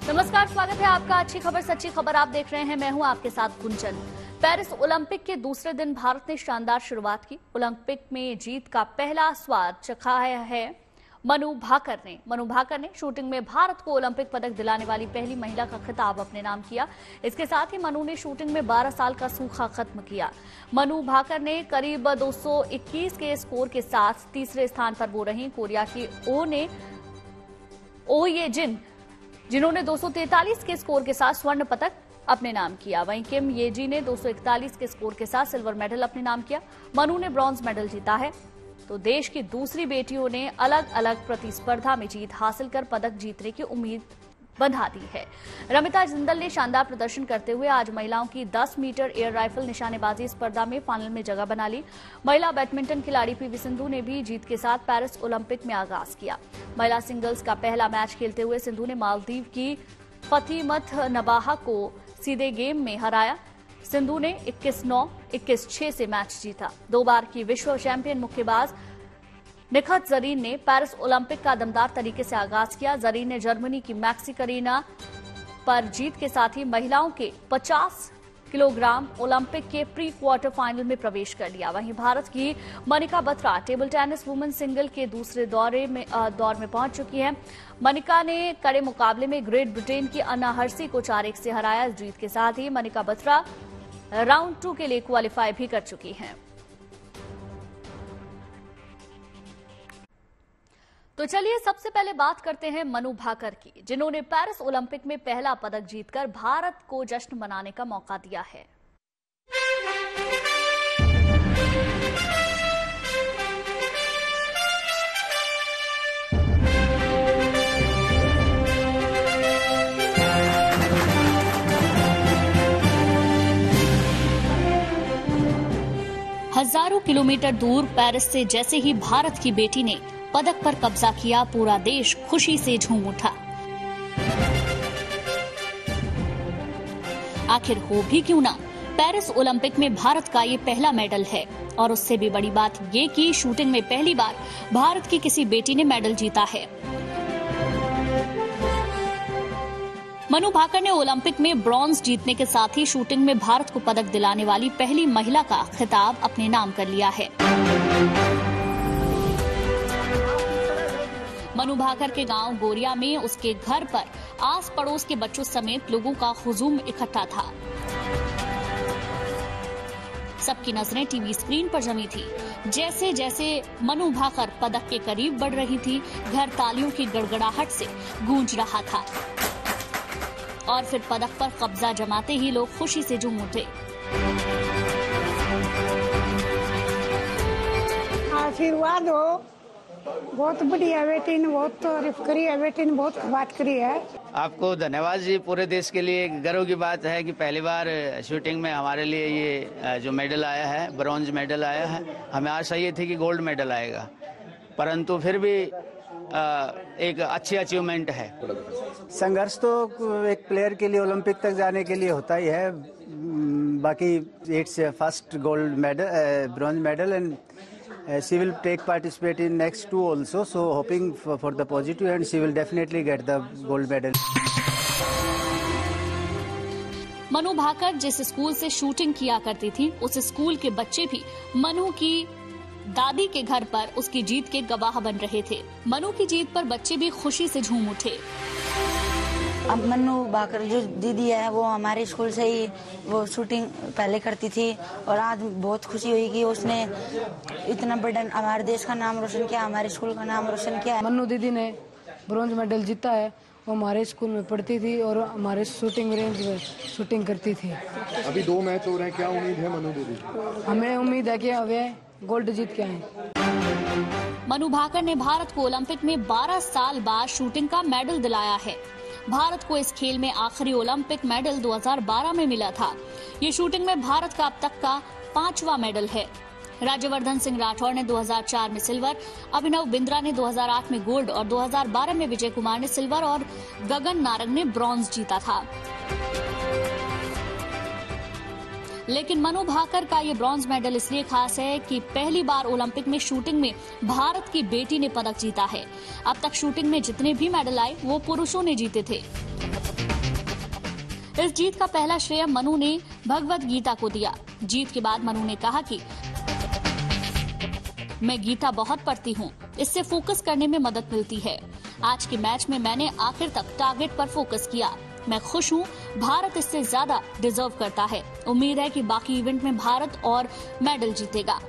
नमस्कार, स्वागत है आपका अच्छी खबर सच्ची खबर आप देख रहे हैं। मैं हूं आपके साथ गुंजन। पेरिस ओलंपिक के दूसरे दिन भारत ने शानदार शुरुआत की। ओलंपिक में जीत का पहला स्वाद चखाया है मनु भाकर ने शूटिंग में भारत को ओलंपिक पदक दिलाने वाली पहली महिला का खिताब अपने नाम किया। इसके साथ ही मनु ने शूटिंग में 12 साल का सूखा खत्म किया। मनु भाकर ने करीब 221 के स्कोर के साथ तीसरे स्थान पर वो रही। कोरिया की ओ ये जिन्होंने 243 के स्कोर के साथ स्वर्ण पदक अपने नाम किया। वहीं किम येजी ने 241 के स्कोर के साथ सिल्वर मेडल अपने नाम किया। मनु ने ब्रॉन्ज मेडल जीता है। तो देश की दूसरी बेटियों ने अलग अलग प्रतिस्पर्धा में जीत हासिल कर पदक जीतने की उम्मीद बंधा दी है। रमिता जिंदल ने शानदार प्रदर्शन करते हुए आज महिलाओं की 10 मीटर एयर राइफल निशानेबाजी स्पर्धा में फाइनल में जगह बना ली। महिला बैडमिंटन खिलाड़ी पीवी सिंधु ने भी जीत के साथ पेरिस ओलंपिक में आगाज किया। महिला सिंगल्स का पहला मैच खेलते हुए सिंधु ने मालदीव की फतीमत नबाहा को सीधे गेम में हराया। सिंधु ने 21-9, 21-6 से मैच जीता। 2 बार की विश्व चैंपियन मुक्केबाज निखत जरीन ने पेरिस ओलंपिक का दमदार तरीके से आगाज किया। जरीन ने जर्मनी की मैक्सी करीना पर जीत के साथ ही महिलाओं के 50 किलोग्राम ओलंपिक के प्री क्वार्टर फाइनल में प्रवेश कर लिया। वहीं भारत की Manika Batra table tennis women single के दूसरे दौर में पहुंच चुकी है। मनिका ने कड़े मुकाबले में ग्रेट ब्रिटेन की अन्ना हर्सी को 4-1 से हराया। इस जीत के साथ ही मनिका बत्रा राउंड 2 के लिए क्वालिफाई भी कर चुकी हैं। तो चलिए सबसे पहले बात करते हैं मनु भाकर की, जिन्होंने पेरिस ओलंपिक में पहला पदक जीतकर भारत को जश्न मनाने का मौका दिया है। हजारों किलोमीटर दूर पेरिस से जैसे ही भारत की बेटी ने पदक पर कब्जा किया, पूरा देश खुशी से झूम उठा। आखिर हो भी क्यों ना, पेरिस ओलंपिक में भारत का ये पहला मेडल है। और उससे भी बड़ी बात ये कि शूटिंग में पहली बार भारत की किसी बेटी ने मेडल जीता है। मनु भाकर ने ओलंपिक में ब्रॉन्ज जीतने के साथ ही शूटिंग में भारत को पदक दिलाने वाली पहली महिला का खिताब अपने नाम कर लिया है। मनु भाकर के गांव गोरिया में उसके घर पर आस पड़ोस के बच्चों समेत लोगों का हुजूम इकट्ठा था। सबकी नजरें टीवी स्क्रीन पर जमी थी। जैसे जैसे मनु भाकर पदक के करीब बढ़ रही थी, घर तालियों की गड़गड़ाहट से गूंज रहा था। और फिर पदक पर कब्जा जमाते ही लोग खुशी से झूम उठे। आशीर्वाद हो, बहुत बढ़िया बेटी ने बहुत तारीफ करी है, बेटी ने बहुत बात करी है। आपको धन्यवाद जी। पूरे देश के लिए गर्व की बात है कि पहली बार शूटिंग में हमारे लिए ये जो मेडल आया है, ब्रॉन्ज मेडल आया है। हमें आशा ये थी कि गोल्ड मेडल आएगा, परंतु फिर भी एक अच्छी अचीवमेंट है। संघर्ष तो एक प्लेयर के लिए ओलंपिक तक जाने के लिए होता ही है। बाकी it's first gold medal, bronze medal and she will take participate in next 2 also, so hoping for the positive and she will definitely get the gold medal. Manu Bhaker जिस स्कूल से शूटिंग किया करती थी, उस स्कूल के बच्चे भी मनु की दादी के घर पर उसकी जीत के गवाह बन रहे थे। मनु की जीत पर बच्चे भी खुशी से झूम उठे। अब मनु भाकर जो दीदी है वो हमारे स्कूल से ही वो शूटिंग पहले करती थी और आज बहुत खुशी हुई कि उसने इतना बड़ा हमारे देश का नाम रोशन किया, हमारे स्कूल का नाम रोशन किया। मनु दीदी ने ब्रॉन्ज मेडल जीता है। वो हमारे स्कूल में पढ़ती थी और हमारे शूटिंग रेंज में शूटिंग करती थी। अभी 2 मैच हो रहे हैं, क्या उम्मीद है मनु दीदी? हमें उम्मीद है कि वे गोल्ड जीत के आए। मनु भाकर ने भारत को ओलंपिक में 12 साल बाद शूटिंग का मेडल दिलाया है। भारत को इस खेल में आखिरी ओलंपिक मेडल 2012 में मिला था। ये शूटिंग में भारत का अब तक का 5वां मेडल है। राज्यवर्धन सिंह राठौर ने 2004 में सिल्वर, अभिनव बिंद्रा ने 2008 में गोल्ड और 2012 में विजय कुमार ने सिल्वर और गगन नारंग ने ब्रॉन्ज जीता था। लेकिन मनु भाकर का ये ब्रॉन्ज मेडल इसलिए खास है कि पहली बार ओलंपिक में शूटिंग में भारत की बेटी ने पदक जीता है। अब तक शूटिंग में जितने भी मेडल आए वो पुरुषों ने जीते थे। इस जीत का पहला श्रेय मनु ने भगवत गीता को दिया। जीत के बाद मनु ने कहा कि मैं गीता बहुत पढ़ती हूँ, इससे फोकस करने में मदद मिलती है। आज के मैच में मैंने आखिर तक टारगेट पर फोकस किया। मैं खुश हूँ, भारत इससे ज्यादा डिजर्व करता है। उम्मीद है कि बाकी इवेंट में भारत और मेडल जीतेगा।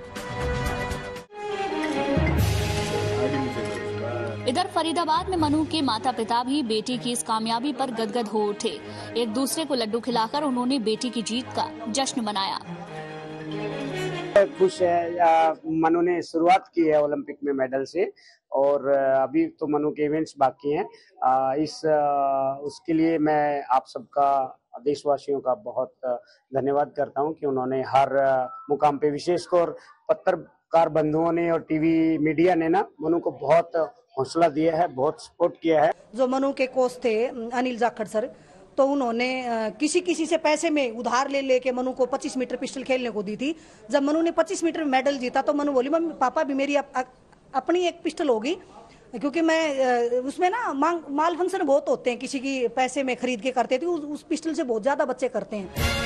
इधर फरीदाबाद में मनु के माता पिता भी बेटी की इस कामयाबी पर गदगद हो उठे। एक दूसरे को लड्डू खिलाकर उन्होंने बेटी की जीत का जश्न मनाया। खुश है, मनु ने शुरुआत की है ओलंपिक में मेडल से, और अभी तो मनु के इवेंट्स बाकी हैं। उसके लिए मैं आप सबका, देशवासियों का बहुत धन्यवाद करता हूं कि उन्होंने हर मुकाम पे, विशेषकर पत्रकार बंधुओं ने और टीवी मीडिया ने ना मनु को बहुत हौसला दिया है, बहुत सपोर्ट किया है। जो मनु के कोच थे अनिल जाखड़ सर, तो उन्होंने किसी से पैसे में उधार ले लेके मनु को 25 मीटर पिस्टल खेलने को दी थी। जब मनु ने 25 मीटर में मेडल जीता तो मनु बोली, मम्मी पापा भी मेरी अपनी एक पिस्टल होगी, क्योंकि मैं उसमें ना माल फंक्शन बहुत होते हैं, किसी की पैसे में खरीद के करते थे, उस पिस्टल से बहुत ज्यादा बच्चे करते हैं।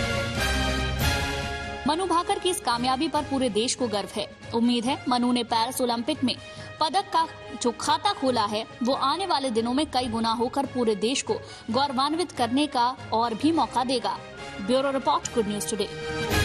मनु भाकर की इस कामयाबी पर पूरे देश को गर्व है। उम्मीद है मनु ने पेरिस ओलंपिक में पदक का जो खाता खोला है वो आने वाले दिनों में कई गुना होकर पूरे देश को गौरवान्वित करने का और भी मौका देगा। Bureau report, good news today.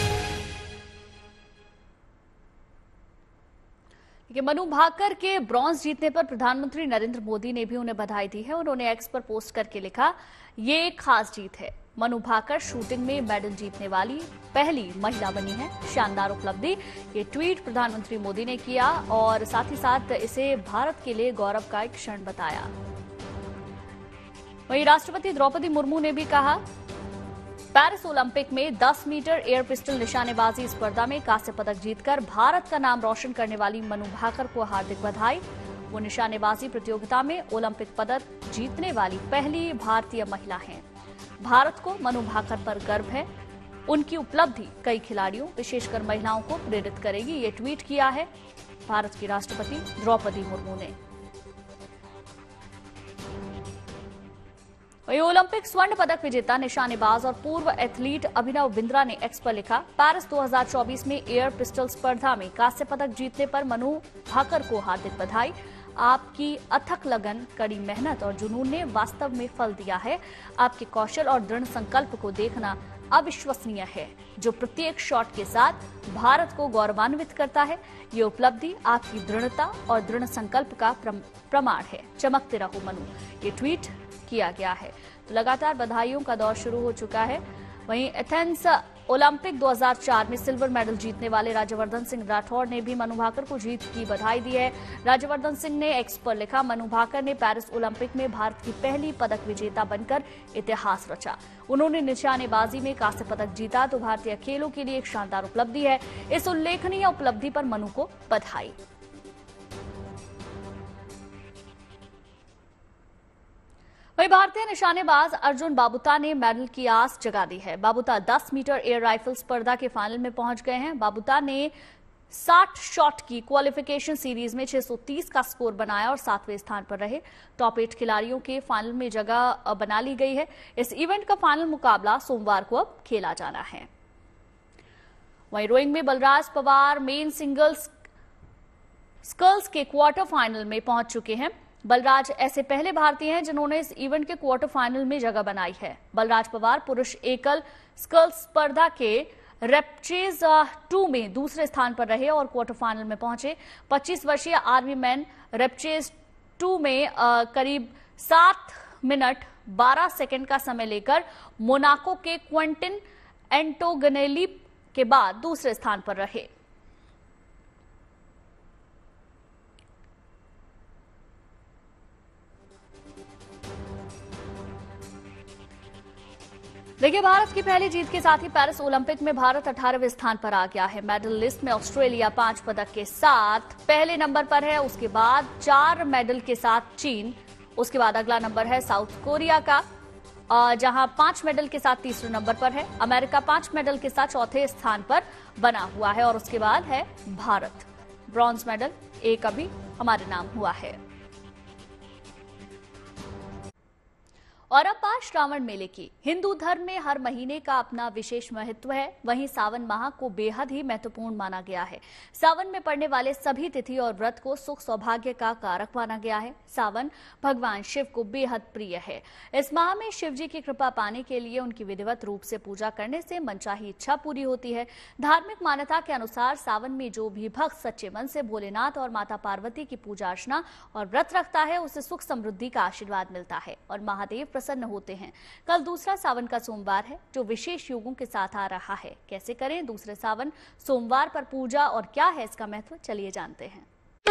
Manu Bhaker के ब्रॉन्ज जीतने पर प्रधानमंत्री नरेंद्र मोदी ने भी उन्हें बधाई दी है। उन्होंने एक्स पर पोस्ट करके लिखा, ये एक खास जीत है। मनु भाकर शूटिंग में मेडल जीतने वाली पहली महिला बनी है। शानदार उपलब्धि। ये ट्वीट प्रधानमंत्री मोदी ने किया और साथ ही साथ इसे भारत के लिए गौरव का एक क्षण बताया। वहीं राष्ट्रपति द्रौपदी मुर्मू ने भी कहा, पेरिस ओलंपिक में 10 मीटर एयर पिस्टल निशानेबाजी स्पर्धा में कांस्य पदक जीतकर भारत का नाम रोशन करने वाली मनु भाकर को हार्दिक बधाई। वो निशानेबाजी प्रतियोगिता में ओलंपिक पदक जीतने वाली पहली भारतीय महिला हैं। भारत को मनु भाकर पर गर्व है। उनकी उपलब्धि कई खिलाड़ियों, विशेषकर महिलाओं को प्रेरित करेगी। ये ट्वीट किया है भारत की राष्ट्रपति द्रौपदी मुर्मू ने। वहीं ओलंपिक स्वर्ण पदक विजेता निशानेबाज और पूर्व एथलीट अभिनव बिंद्रा ने एक्स पर लिखा, पेरिस 2024 में एयर पिस्टल स्पर्धा में कांस्य पदक जीतने पर मनु भाकर को हार्दिक बधाई। आपकी अथक लगन, कड़ी मेहनत और जुनून ने वास्तव में फल दिया है। आपके कौशल और दृढ़ संकल्प को देखना अविश्वसनीय है, जो प्रत्येक शॉट के साथ भारत को गौरवान्वित करता है। ये उपलब्धि आपकी दृढ़ता और दृढ़ संकल्प का प्रमाण है। चमकते रहो मनु, ये ट्वीट किया गया है। तो लगातार बधाइयों का दौर शुरू हो चुका है। वहीं एथेंस ओलंपिक 2004 में सिल्वर मेडल जीतने वाले राज्यवर्धन सिंह राठौड़ ने भी मनु भाकर को जीत की बधाई दी है। राज्यवर्धन सिंह ने एक्स पर लिखा, मनु भाकर ने पेरिस ओलंपिक में भारत की पहली पदक विजेता बनकर इतिहास रचा। उन्होंने निशानेबाजी में कांस्य पदक जीता तो भारतीय खेलों के लिए एक शानदार उपलब्धि है। इस उल्लेखनीय उपलब्धि पर मनु को बधाई। वहीं भारतीय निशानेबाज अर्जुन बाबूता ने मेडल की आस जगा दी है। बाबूता 10 मीटर एयर राइफल स्पर्धा के फाइनल में पहुंच गए हैं। बाबूता ने 60 शॉट की क्वालिफिकेशन सीरीज में 630 का स्कोर बनाया और 7वें स्थान पर रहे। टॉप 8 खिलाड़ियों के फाइनल में जगह बना ली गई है। इस इवेंट का फाइनल मुकाबला सोमवार को अब खेला जाना है। वहीं रोइंग में Balraj Pawar men singles sculls के क्वार्टर फाइनल में पहुंच चुके हैं। बलराज ऐसे पहले भारतीय हैं जिन्होंने इस इवेंट के क्वार्टर फाइनल में जगह बनाई है। बलराज पवार पुरुष एकल स्कल्स स्पर्धा के रेपचेज 2 में दूसरे स्थान पर रहे और क्वार्टर फाइनल में पहुंचे। 25 वर्षीय आर्मी मैन रेपचेज 2 में करीब 7 मिनट 12 सेकंड का समय लेकर मोनाको के क्वेंटिन एंटोगनेली के बाद दूसरे स्थान पर रहे। देखिए, भारत की पहली जीत के साथ ही पेरिस ओलंपिक में भारत 18वें स्थान पर आ गया है। मेडल लिस्ट में ऑस्ट्रेलिया 5 पदक के साथ पहले नंबर पर है। उसके बाद 4 मेडल के साथ चीन। उसके बाद अगला नंबर है साउथ कोरिया का, जहां 5 मेडल के साथ तीसरे नंबर पर है। अमेरिका 5 मेडल के साथ चौथे स्थान पर बना हुआ है और उसके बाद है भारत। ब्रॉन्ज मेडल एक अभी हमारे नाम हुआ है। और अब बात श्रावण मेले की। हिंदू धर्म में हर महीने का अपना विशेष महत्व है, वहीं सावन माह को बेहद ही महत्वपूर्ण माना गया है। सावन में पड़ने वाले सभी तिथि और व्रत को सुख सौभाग्य का कारक माना गया है। सावन भगवान शिव को बेहद प्रिय है। इस माह में शिव जी की कृपा पाने के लिए उनकी विधिवत रूप से पूजा करने से मनचाही इच्छा पूरी होती है। धार्मिक मान्यता के अनुसार सावन में जो भी भक्त सच्चे मन से भोलेनाथ और माता पार्वती की पूजा अर्चना और व्रत रखता है, उसे सुख समृद्धि का आशीर्वाद मिलता है और महादेव प्रसन्न होते हैं। कल दूसरा सावन का सोमवार है, जो विशेष योगों के साथ आ रहा है। कैसे करें दूसरे सावन सोमवार पर पूजा और क्या है इसका महत्व, चलिए जानते हैं।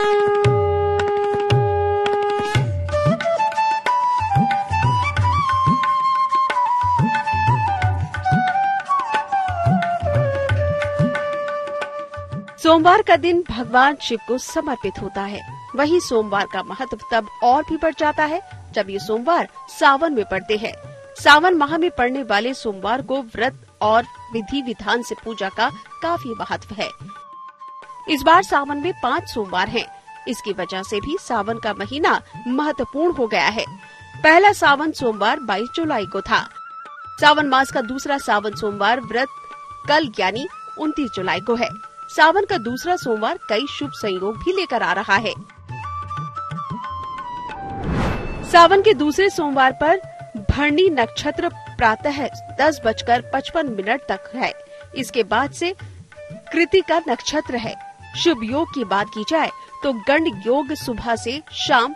सोमवार का दिन भगवान शिव को समर्पित होता है। वहीं सोमवार का महत्व तब और भी बढ़ जाता है जब ये सोमवार सावन में पड़ते हैं। सावन माह में पड़ने वाले सोमवार को व्रत और विधि विधान से पूजा का काफी महत्व है। इस बार सावन में 5 सोमवार हैं। इसकी वजह से भी सावन का महीना महत्वपूर्ण हो गया है। पहला सावन सोमवार 22 जुलाई को था। सावन मास का दूसरा सावन सोमवार व्रत कल यानी 29 जुलाई को है। सावन का दूसरा सोमवार कई शुभ संयोग भी लेकर आ रहा है। सावन के दूसरे सोमवार पर भरणी नक्षत्र प्रातः 10:55 तक है। इसके बाद से कृतिका नक्षत्र है। शुभ योग की बात की जाए तो गंड योग सुबह से शाम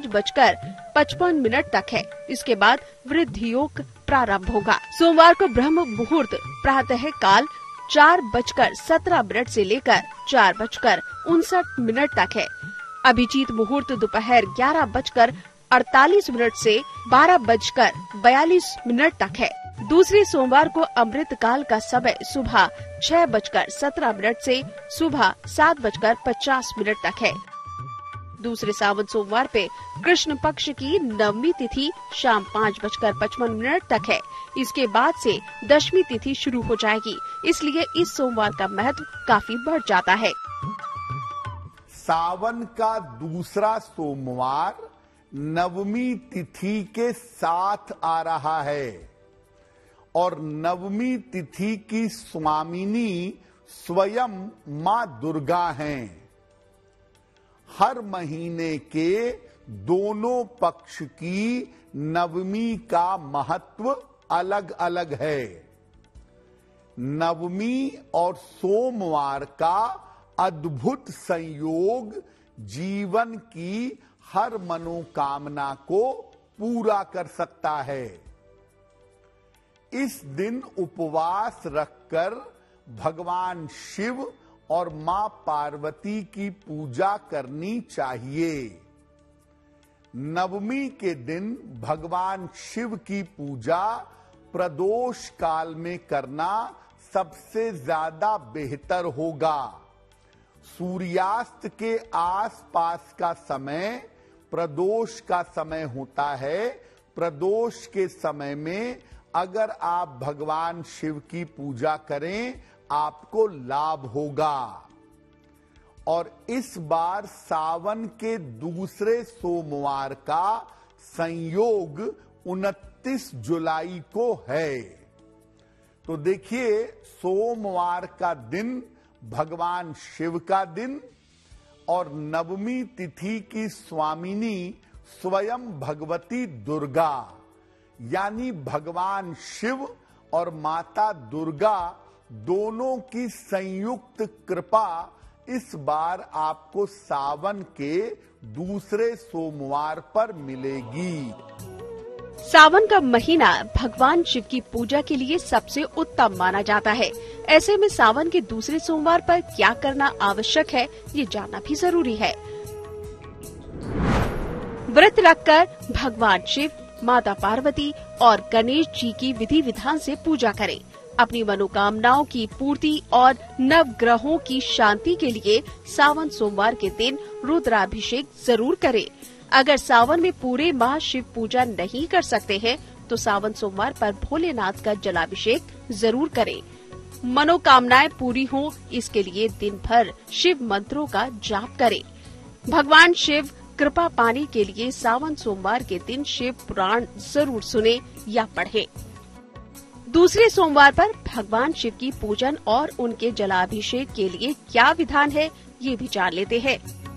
5:55 तक है। इसके बाद वृद्धि योग प्रारंभ होगा। सोमवार को ब्रह्म मुहूर्त प्रातः काल 4:17 से लेकर 4:59 तक है। अभिजीत मुहूर्त दोपहर 11:48 से 12:42 तक है। दूसरे सोमवार को अमृत काल का समय सुबह 6:17 से सुबह 7:50 तक है। दूसरे सावन सोमवार पे कृष्ण पक्ष की नवमी तिथि शाम 5:55 तक है। इसके बाद से दशमी तिथि शुरू हो जाएगी, इसलिए इस सोमवार का महत्व काफी बढ़ जाता है। सावन का दूसरा सोमवार नवमी तिथि के साथ आ रहा है और नवमी तिथि की स्वामिनी स्वयं मां दुर्गा हैं। हर महीने के दोनों पक्ष की नवमी का महत्व अलग अलग है। नवमी और सोमवार का अद्भुत संयोग जीवन की हर मनोकामना को पूरा कर सकता है। इस दिन उपवास रखकर भगवान शिव और मां पार्वती की पूजा करनी चाहिए। नवमी के दिन भगवान शिव की पूजा प्रदोष काल में करना सबसे ज्यादा बेहतर होगा। सूर्यास्त के आसपास का समय प्रदोष का समय होता है। प्रदोष के समय में अगर आप भगवान शिव की पूजा करें, आपको लाभ होगा। और इस बार सावन के दूसरे सोमवार का संयोग 29 जुलाई को है। तो देखिए, सोमवार का दिन भगवान शिव का दिन और नवमी तिथि की स्वामिनी स्वयं भगवती दुर्गा यानी भगवान शिव और माता दुर्गा दोनों की संयुक्त कृपा इस बार आपको सावन के दूसरे सोमवार पर मिलेगी। सावन का महीना भगवान शिव की पूजा के लिए सबसे उत्तम माना जाता है। ऐसे में सावन के दूसरे सोमवार पर क्या करना आवश्यक है, ये जानना भी जरूरी है। व्रत रखकर भगवान शिव, माता पार्वती और गणेश जी की विधि विधान से पूजा करें। अपनी मनोकामनाओं की पूर्ति और नवग्रहों की शांति के लिए सावन सोमवार के दिन रुद्राभिषेक जरूर करें। अगर सावन में पूरे माह शिव पूजा नहीं कर सकते हैं तो सावन सोमवार पर भोलेनाथ का जलाभिषेक जरूर करें। मनोकामनाएं पूरी हों, इसके लिए दिन भर शिव मंत्रों का जाप करें। भगवान शिव कृपा पाने के लिए सावन सोमवार के दिन शिव पुराण जरूर सुने या पढ़ें। दूसरे सोमवार पर भगवान शिव की पूजन और उनके जलाभिषेक के लिए क्या विधान है, ये भी जान लेते हैं।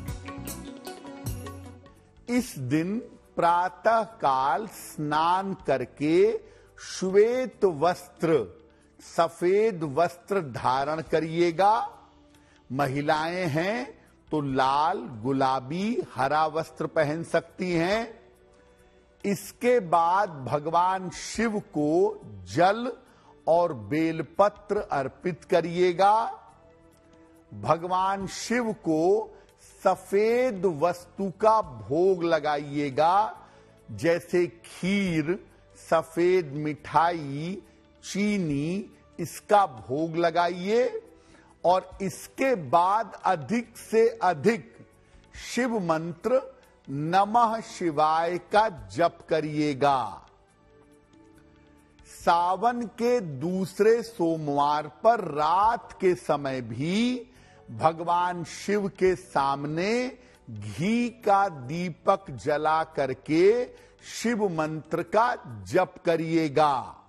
इस दिन प्रातः काल स्नान करके श्वेत वस्त्र, सफेद वस्त्र धारण करिएगा। महिलाएं हैं तो लाल, गुलाबी, हरा वस्त्र पहन सकती हैं। इसके बाद भगवान शिव को जल और बेलपत्र अर्पित करिएगा। भगवान शिव को सफेद वस्तु का भोग लगाइएगा, जैसे खीर, सफेद मिठाई, चीनी, इसका भोग लगाइए। और इसके बाद अधिक से अधिक शिव मंत्र नमः शिवाय का जप करिएगा। सावन के दूसरे सोमवार पर रात के समय भी भगवान शिव के सामने घी का दीपक जला करके शिव मंत्र का जप करिएगा।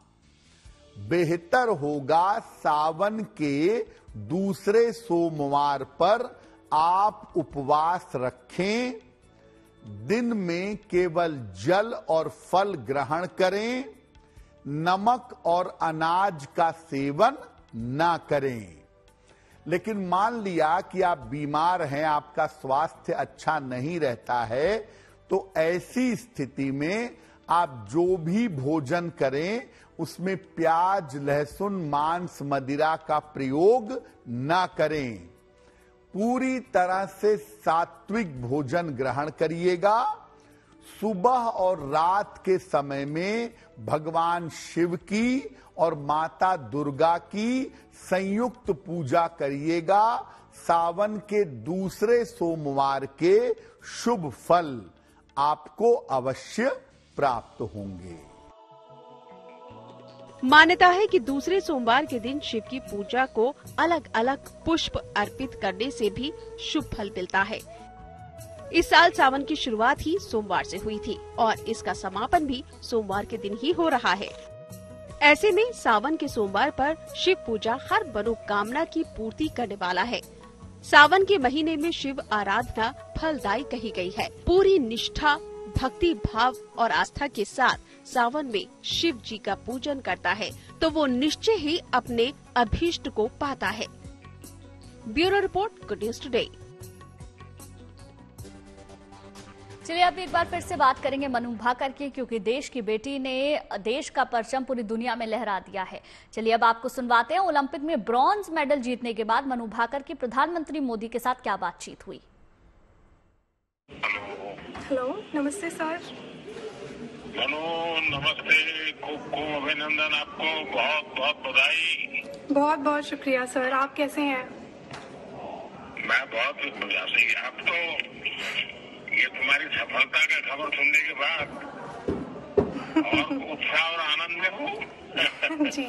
बेहतर होगा सावन के दूसरे सोमवार पर आप उपवास रखें, दिन में केवल जल और फल ग्रहण करें, नमक और अनाज का सेवन ना करें। लेकिन मान लिया कि आप बीमार हैं, आपका स्वास्थ्य अच्छा नहीं रहता है, तो ऐसी स्थिति में आप जो भी भोजन करें उसमें प्याज, लहसुन, मांस, मदिरा का प्रयोग ना करें। पूरी तरह से सात्विक भोजन ग्रहण करिएगा। सुबह और रात के समय में भगवान शिव की और माता दुर्गा की संयुक्त पूजा करिएगा। सावन के दूसरे सोमवार के शुभ फल आपको अवश्य प्राप्त होंगे। मान्यता है कि दूसरे सोमवार के दिन शिव की पूजा को अलग अलग पुष्प अर्पित करने से भी शुभ फल मिलता है। इस साल सावन की शुरुआत ही सोमवार से हुई थी और इसका समापन भी सोमवार के दिन ही हो रहा है। ऐसे में सावन के सोमवार पर शिव पूजा हर मनोकामना की पूर्ति करने वाला है। सावन के महीने में शिव आराधना फलदायी कही गई है। पूरी निष्ठा, भक्ति भाव और आस्था के साथ सावन में शिव जी का पूजन करता है तो वो निश्चय ही अपने अभीष्ट को पाता है। Bureau report, good news today. चलिए अब एक बार फिर से बात करेंगे मनु भाकर की, क्योंकि देश की बेटी ने देश का परचम पूरी दुनिया में लहरा दिया है। चलिए अब आपको सुनवाते हैं ओलंपिक में ब्रॉन्ज मेडल जीतने के बाद मनु भाकर की प्रधानमंत्री मोदी के साथ क्या बातचीत हुई। हेलो, नमस्ते सर। मनु नमस्ते, खूब खूब अभिनंदन, आपको बहुत बहुत बधाई। बहुत बहुत शुक्रिया सर, आप कैसे हैं? मैं बहुत बढ़िया से। आप तो ये तुम्हारी सफलता का खबर सुनने के बाद और उत्साह और आनंद में हूँ। जी,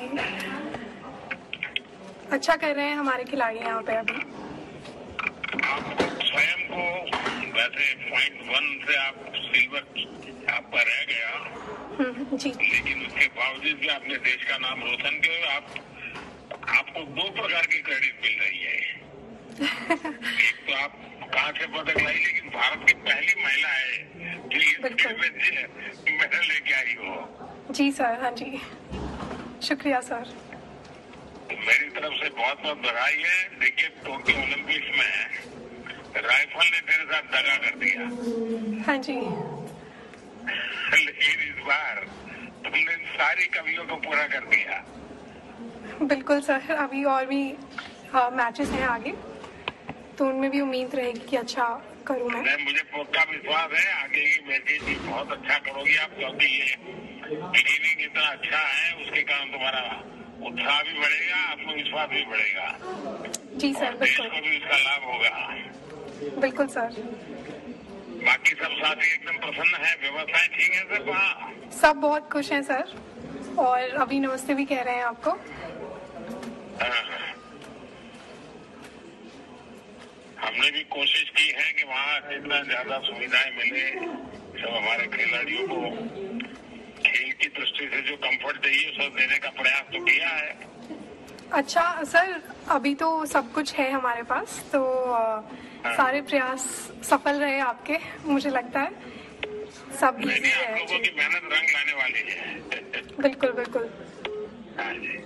अच्छा कर रहे हैं हमारे खिलाड़ी यहाँ पे अभी। आप स्वयं को वैसे .1 से आप सिल्वर आपका रह गया जी, लेकिन उसके बावजूद भी आपने देश का नाम रोशन किया। आपको 2 प्रकार की क्रेडिट मिल रही है। एक तो आप कांस्य पदक लाई, लेकिन भारत की पहली महिला है जो ये मेडल लेके आई हो। जी सर, हाँ जी, शुक्रिया सर। मेरी तरफ से बहुत बहुत बधाई है। देखिए, टोक्यो ओलंपिक्स में राइफल ने तेरे साथ दगा कर दिया। हाँ जी, लेकिन इस बार तुमने सारी कमियों को पूरा कर दिया। बिल्कुल सर, अभी और भी मैचेस हैं आगे, तो उनमें भी उम्मीद रहेगी कि अच्छा करूँ मैं। मुझे पक्का विश्वास है आगे की मैचेस भी बहुत अच्छा करोगी आप, क्योंकि ये ट्रेनिंग इतना अच्छा है, उसके कारण तुम्हारा उत्साह भी बढ़ेगा, आत्मविश्वास भी बढ़ेगा। जी सर, देश बिल्कुल। को भी इसका लाभ होगा। बिल्कुल सर। बाकी सब साथी एकदम प्रसन्न है, व्यवस्थाएं ठीक है सर वहाँ? सब बहुत खुश हैं सर, और अभी नमस्ते भी कह रहे हैं आपको। हम हमने भी कोशिश की है कि वहाँ जितना ज्यादा सुविधाएं मिले सब हमारे खिलाड़ियों को खेल की दृष्टि से जो कंफर्ट चाहिए सब देने का प्रयास तो किया है। अच्छा सर, अभी तो सब कुछ है हमारे पास, तो सारे प्रयास सफल रहे आपके, मुझे लगता है सब इजी है। आप लोगों की मेहनत रंग लाने वाली है। बिल्कुल बिल्कुल। हाँ जी,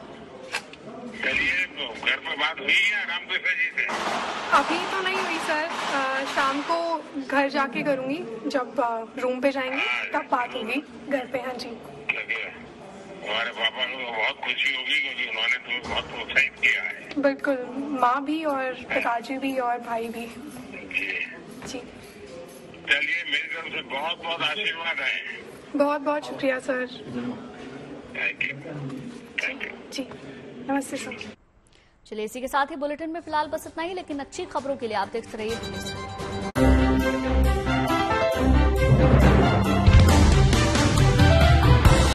चलिए तो घर पर बात हुई है रामकृष्ण जी से? अभी तो नहीं हुई सर, शाम को घर जाके करूंगी, जब रूम पे जाएंगे तब बात होगी घर पे। हाँ जी, हमारे पापा को बहुत खुशी होगी क्योंकि उन्होंने तुम्हें बहुत प्रोत्साहित किया है। बिल्कुल, माँ भी और पिताजी भी और भाई भी। जी चलिए, मेरी तरफ से बहुत बहुत आशीर्वाद है। बहुत बहुत शुक्रिया सर। Thank you. जी नमस्ते सर। चलिए, इसी के साथ ही बुलेटिन में फिलहाल बस इतना ही, लेकिन अच्छी खबरों के लिए आप देखते रहिए।